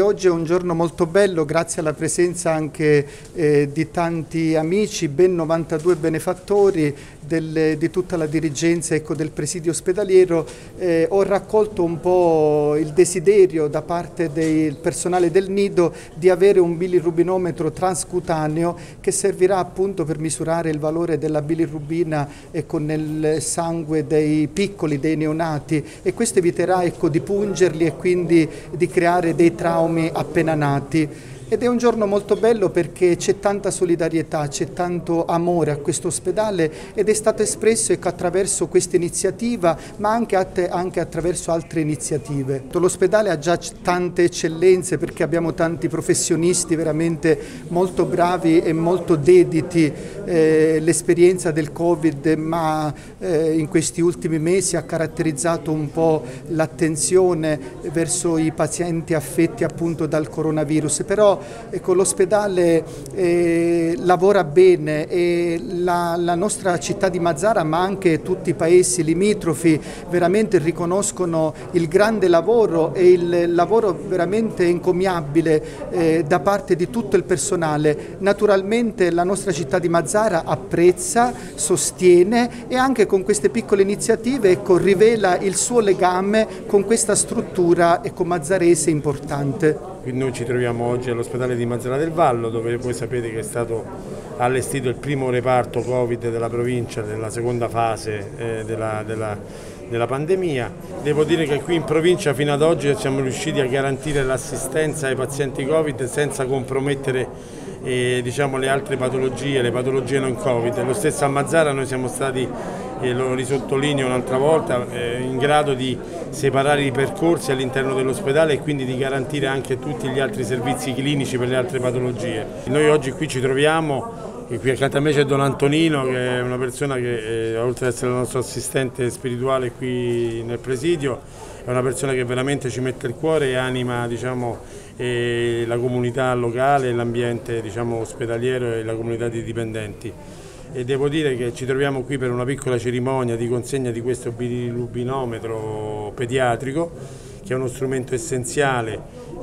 Oggi è un giorno molto bello, grazie alla presenza anche di tanti amici, ben 92 benefattori di tutta la dirigenza del presidio ospedaliero. Ho raccolto un po' il desiderio da parte del personale del nido di avere un bilirubinometro transcutaneo che servirà appunto per misurare il valore della bilirubina nel sangue dei piccoli, dei neonati, e questo eviterà di pungerli e quindi di creare dei traumi appena nati. Ed è un giorno molto bello perché c'è tanta solidarietà, c'è tanto amore a questo ospedale ed è stato espresso attraverso questa iniziativa, ma anche attraverso altre iniziative. L'ospedale ha già tante eccellenze perché abbiamo tanti professionisti veramente molto bravi e molto dediti. L'esperienza del Covid, ma in questi ultimi mesi ha caratterizzato un po' l'attenzione verso i pazienti affetti appunto dal coronavirus, però l'ospedale lavora bene e la nostra città di Mazara, ma anche tutti i paesi limitrofi, veramente riconoscono il grande lavoro e il lavoro veramente encomiabile da parte di tutto il personale. Naturalmente la nostra città di Mazara apprezza, sostiene e anche con queste piccole iniziative rivela il suo legame con questa struttura mazzarese importante. Noi ci troviamo oggi all'ospedale di Mazara del Vallo, dove voi sapete che è stato allestito il primo reparto Covid della provincia nella seconda fase della pandemia. Devo dire che qui in provincia fino ad oggi siamo riusciti a garantire l'assistenza ai pazienti Covid senza compromettere le altre patologie, le patologie non Covid. Lo stesso a Mazara noi siamo stati, lo risottolineo un'altra volta, in grado di separare i percorsi all'interno dell'ospedale e quindi di garantire anche tutti gli altri servizi clinici per le altre patologie. Noi oggi qui ci troviamo, qui accanto a me c'è Don Antonino, che è una persona che oltre ad essere il nostro assistente spirituale qui nel presidio, è una persona che veramente ci mette il cuore e anima la comunità locale, l'ambiente ospedaliero e la comunità di dipendenti. E devo dire che ci troviamo qui per una piccola cerimonia di consegna di questo bilirubinometro pediatrico, che è uno strumento essenziale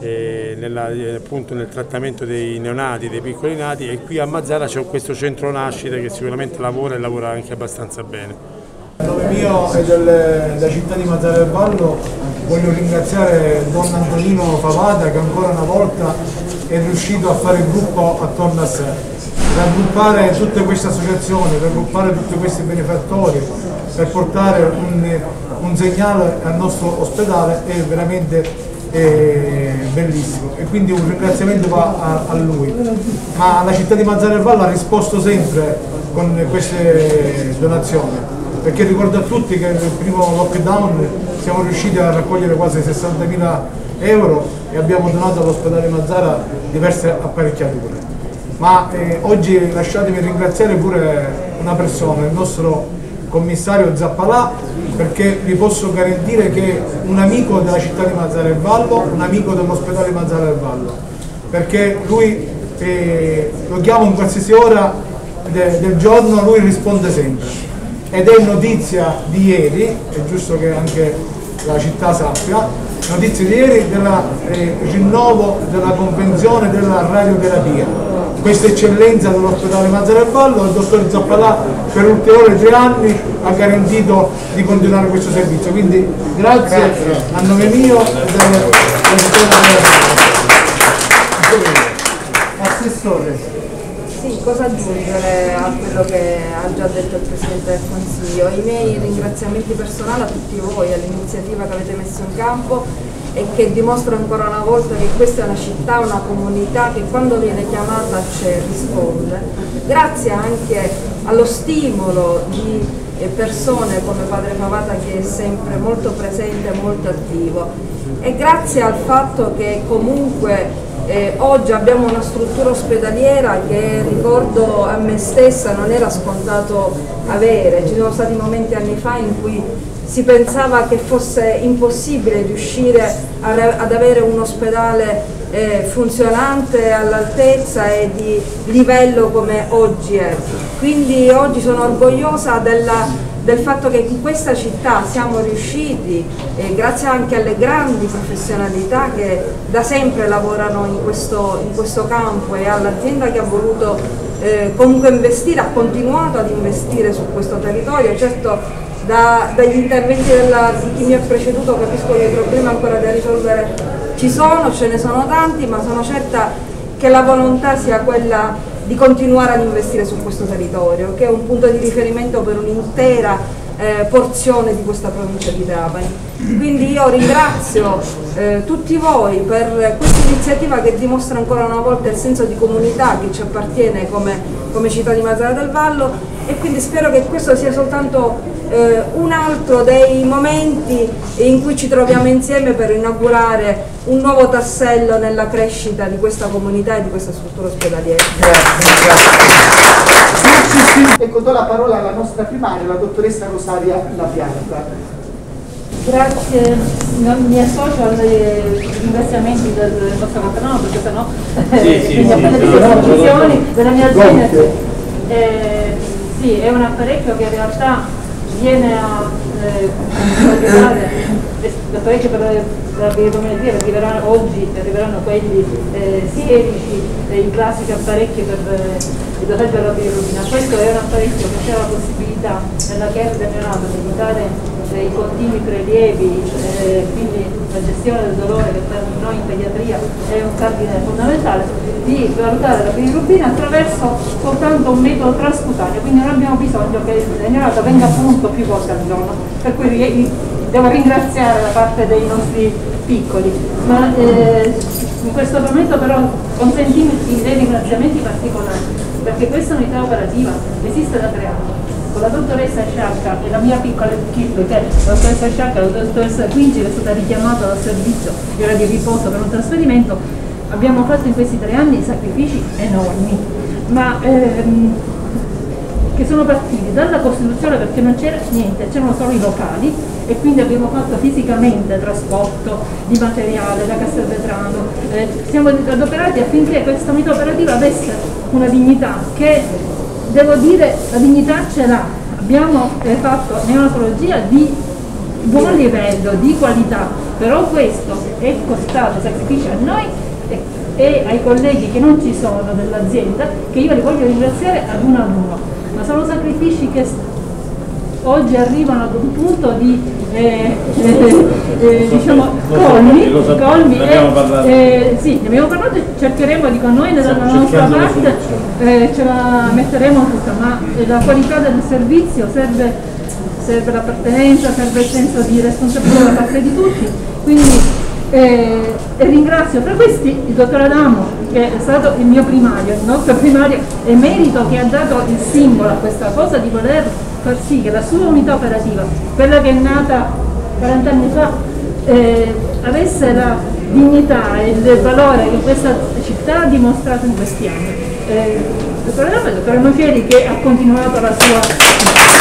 appunto nel trattamento dei neonati, dei piccoli nati, e qui a Mazara c'è questo centro nascite che sicuramente lavora e lavora anche abbastanza bene. A nome mio e della città di Mazara del Vallo voglio ringraziare Don Antonino Favada, che ancora una volta è riuscito a fare il gruppo attorno a sé, raggruppare tutte queste associazioni, raggruppare tutti questi benefattori per portare un segnale al nostro ospedale è veramente bellissimo, e quindi un ringraziamento va a lui. Ma la città di Mazara del Vallo ha risposto sempre con queste donazioni, perché ricordo a tutti che nel primo lockdown siamo riusciti a raccogliere quasi 60.000 euro e abbiamo donato all'ospedale Mazara diverse apparecchiature. Ma oggi lasciatemi ringraziare pure una persona, il nostro commissario Zappalà, perché vi posso garantire che è un amico della città di Mazara del Vallo, un amico dell'ospedale Mazara del Vallo, perché lui lo chiamo in qualsiasi ora del giorno, lui risponde sempre. Ed è notizia di ieri, è giusto che anche la città sappia, notizia di ieri del rinnovo della convenzione della radioterapia. Questa eccellenza dell'ospedale Mazara del Vallo, il dottor Zappalà per ulteriori 3 anni ha garantito di continuare questo servizio. Quindi grazie a nome mio e Assessore. Sì, cosa aggiungere a quello che ha già detto il Presidente del Consiglio? I miei ringraziamenti personali a tutti voi, all'iniziativa che avete messo in campo e che dimostra ancora una volta che questa è una città, una comunità che quando viene chiamata c'è, risponde. Grazie anche allo stimolo di persone come Padre Favata, che è sempre molto presente e molto attivo, e grazie al fatto che comunque oggi abbiamo una struttura ospedaliera che, ricordo a me stessa, non era scontato avere. Ci sono stati momenti anni fa in cui si pensava che fosse impossibile riuscire ad avere un ospedale funzionante, all'altezza e di livello come oggi è. Quindi oggi sono orgogliosa della del fatto che in questa città siamo riusciti, grazie anche alle grandi professionalità che da sempre lavorano in questo campo, e all'azienda che ha voluto comunque investire, ha continuato ad investire su questo territorio. Certo, dagli interventi di chi mi ha preceduto capisco che i problemi ancora da risolvere ci sono, ce ne sono tanti, ma sono certa che la volontà sia quella di continuare ad investire su questo territorio, che è un punto di riferimento per un'intera porzione di questa provincia di Trapani. Quindi io ringrazio tutti voi per questa iniziativa che dimostra ancora una volta il senso di comunità che ci appartiene come città di Mazzara del Vallo, e quindi spero che questo sia soltanto un altro dei momenti in cui ci troviamo insieme per inaugurare un nuovo tassello nella crescita di questa comunità e di questa struttura ospedaliera. Grazie. Ecco, do la parola alla nostra primaria, la dottoressa Rosaria Lapianta. Grazie, mi associo ai ringraziamenti del nostro patrono, perché sennò quindi appena di informazioni della mia azienda. Sì, è un apparecchio che in realtà viene a l'apparecchio per la biometria, perché oggi arriveranno quelli sierici, i classici apparecchi per il dosaggio della bilirubina. Questo è un apparecchio che c'è la possibilità nella care del neonato di evitare i continui prelievi, quindi la gestione del dolore, che per noi in pediatria è un cardine fondamentale, di valutare la bilirubina attraverso soltanto un metodo transcutaneo, quindi non abbiamo bisogno che il neonato venga punto più volte al giorno, per cui devo ringraziare da parte dei nostri piccoli. Ma in questo momento però consentitemi dei ringraziamenti particolari, perché questa unità operativa esiste da 3 anni. Con la dottoressa Sciacca e la mia piccola equipe, che è la dottoressa Sciacca e la dottoressa Quinci, che è stata richiamata dal servizio di ora di riposo per un trasferimento, abbiamo fatto in questi 3 anni sacrifici enormi, ma che sono partiti dalla Costituzione, perché non c'era niente, c'erano solo i locali, e quindi abbiamo fatto fisicamente trasporto di materiale da Castelvetrano. Siamo adoperati affinché questa unità operativa avesse una dignità che, devo dire, la dignità ce l'ha. Abbiamo fatto neonatologia di buon livello, di qualità, però questo è costato sacrificio a noi e ai colleghi che non ci sono dell'azienda, che io li voglio ringraziare ad uno, ma sono sacrifici che oggi arrivano ad un punto di diciamo colmi, sì, ne abbiamo parlato e cercheremo di, con noi nella nostra parte ce la metteremo tutta, ma la qualità del servizio serve l'appartenenza, serve il senso di responsabilità da parte di tutti, quindi e ringrazio tra questi il dottor Adamo, che è stato il mio primario, il nostro primario, e merito che ha dato il simbolo a questa cosa di voler far sì che la sua unità operativa, quella che è nata 40 anni fa, avesse la dignità e il valore che questa città ha dimostrato in questi anni. Il dottor Adamo e il dottor Mafieri, che ha continuato la sua...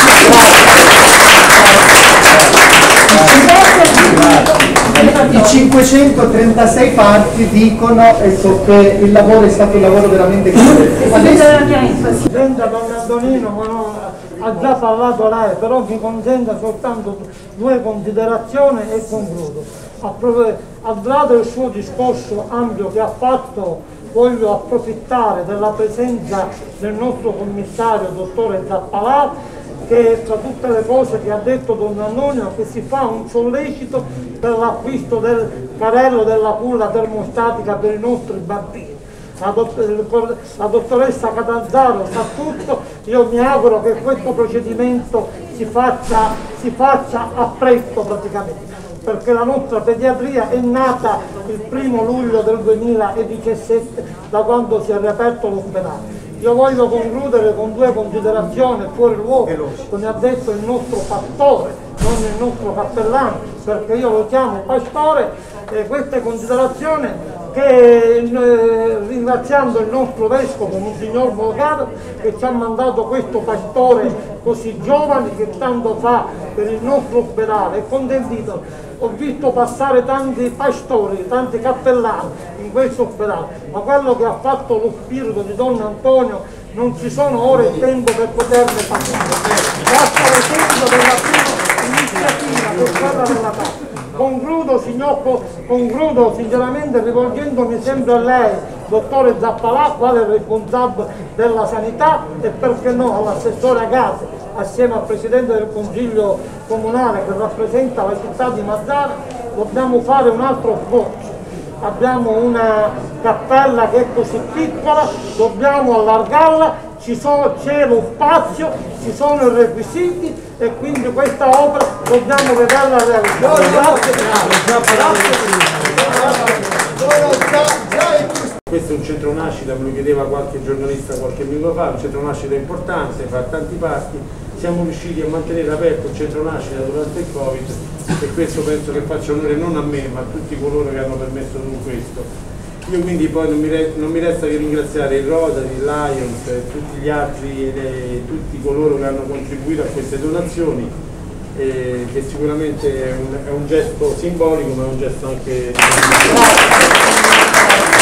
I 536 parti dicono che il lavoro è stato un lavoro veramente Presidente Don Antonino ha già parlato lei, però mi consenta soltanto 2 considerazioni e concludo. Al di là del suo discorso ampio che ha fatto, voglio approfittare della presenza del nostro commissario, dottore Zappalà, che tra tutte le cose che ha detto Don Antonio, che si fa un sollecito per l'acquisto del carrello della culla termostatica per i nostri bambini. La dottoressa Catanzaro sa tutto, io mi auguro che questo procedimento si faccia a presto praticamente, perché la nostra pediatria è nata il 1° luglio del 2017, da quando si è riaperto l'ospedale. Io voglio concludere con 2 considerazioni fuori luogo, come ha detto il nostro pastore, non il nostro cappellano, perché io lo chiamo pastore, e queste considerazioni che ringraziando il nostro vescovo, Monsignor Morgado, che ci ha mandato questo pastore così giovane, che tanto fa per il nostro ospedale, e consentito, ho visto passare tanti pastori, tanti cappellani, in questo ospedale, ma quello che ha fatto lo spirito di Don Antonio non ci sono ore e tempo per poterne parlare. Basta l'esempio della prima iniziativa che è quella della casa. Concludo sinceramente rivolgendomi sempre a lei, dottore Zappalà, quale responsabile della sanità, e perché no all'assessore Agase, assieme al presidente del consiglio comunale che rappresenta la città di Mazzara. Dobbiamo fare un altro sforzo. Abbiamo una cappella che è così piccola, dobbiamo allargarla, c'è lo spazio, ci sono i requisiti e quindi questa opera dobbiamo vederla realizzata. Questo è un centro nascita, me lo chiedeva qualche giornalista qualche minuto fa, un centro nascita importante, fa tanti parchi, siamo riusciti a mantenere aperto il centro nascita durante il Covid e questo penso che faccia onore non a me ma a tutti coloro che hanno permesso tutto questo. Io quindi poi non mi resta che ringraziare il Rotary, il Lions, tutti gli altri, tutti coloro che hanno contribuito a queste donazioni, che sicuramente è un gesto simbolico ma è un gesto anche...